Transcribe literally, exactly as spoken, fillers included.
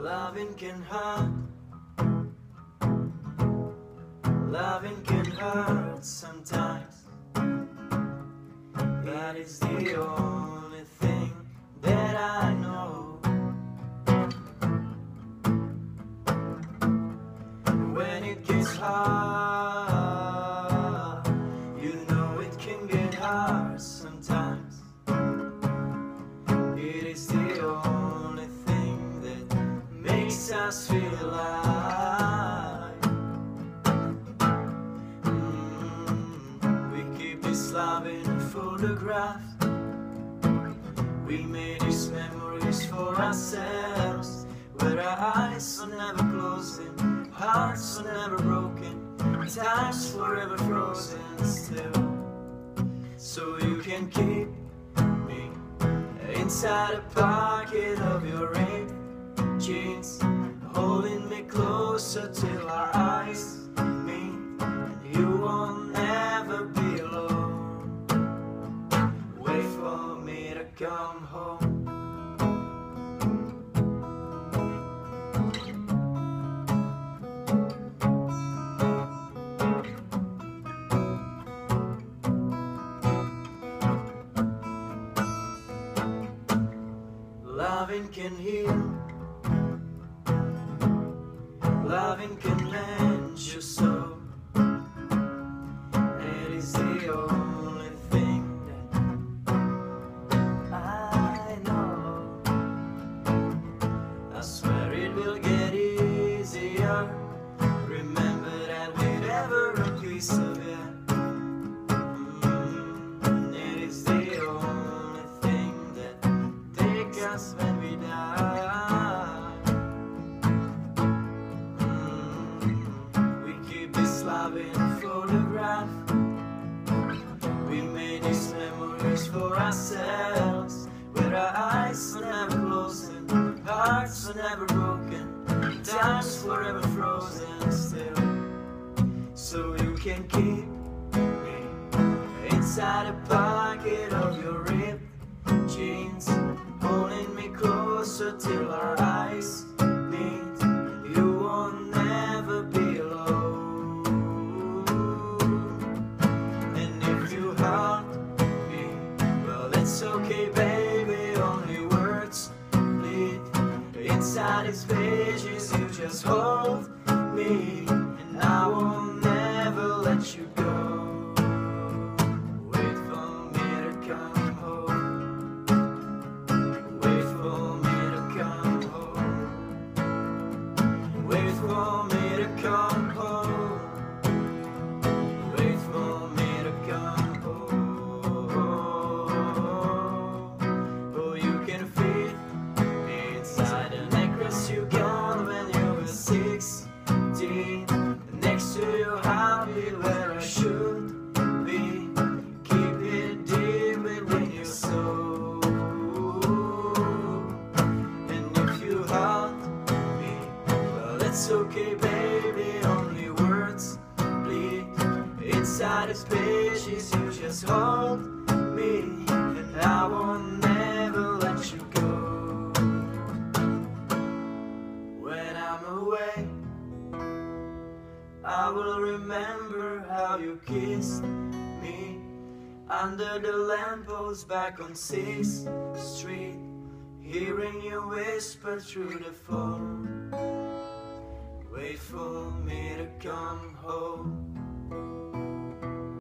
Loving can hurt, loving can hurt sometimes, but it's the only thing that I know. When it gets hard, you know it can get hard sometimes. It is the only thing that makes us feel alive. Mm, we keep this love in a photograph. We made these memories for ourselves, where our eyes are never closing, hearts are never broken, time's forever frozen still. So you can keep me inside a pocket of your ripped jeans, holding me closer till our eyes meet, and you will never be alone. Wait for me to come home. Loving can heal, loving can mend your soul. It is the only thing that I know. I swear it will get easier. Remember that with every piece of it. Mm, it is the only thing that takes us when we die. Mm, we keep this love in a photograph. We made these memories for ourselves, where our eyes are never closing, hearts are never broken, time's forever frozen still. So you can keep me inside a pocket of your ripped jeans, holding me closer till our eyes meet, and you will never be alone. And if you hurt me, well, it's okay, baby, only words bleed. Inside these pages you just hold me, and I will never let you go. Wait for me to come home. Wait for me to come home. Wait for me to come home. Wait for me to come home. Oh, you can fit me inside a necklace you got when you were sixteen, next to your heartbeat where I should be. Keep it deep within your soul. And if you hurt me, well, it's okay, baby, only words bleed. Inside these pages you just hold me, and I will never let you go. When I'm away, I will remember how you kissed me under the lamppost back on sixth street, hearing you whisper through the phone.